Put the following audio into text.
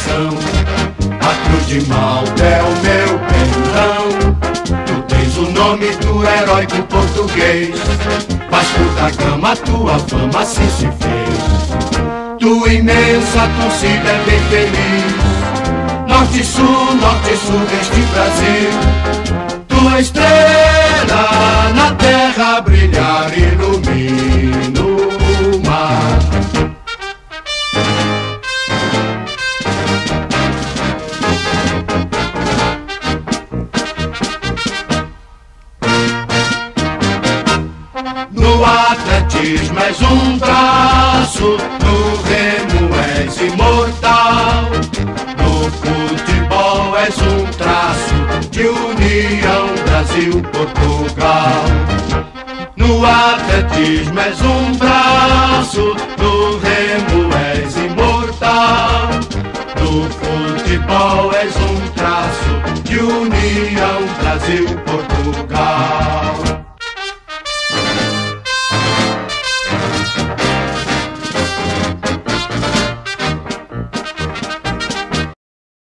coração. A cruz de Malta é o meu pendão. Tu tens o nome do heróico português, Vasco da Gama, tua fama assim se fez. Tua imensa torcida é bem feliz, norte e sul deste Brasil. Tua estrela na terra a brilhar ilumina o mar. No atletismo és um braço, no remo és imortal, no futebol és um traço de união Brasil-Portugal. No atletismo és um braço, no remo és imortal, no futebol és um traço de união Brasil-Portugal.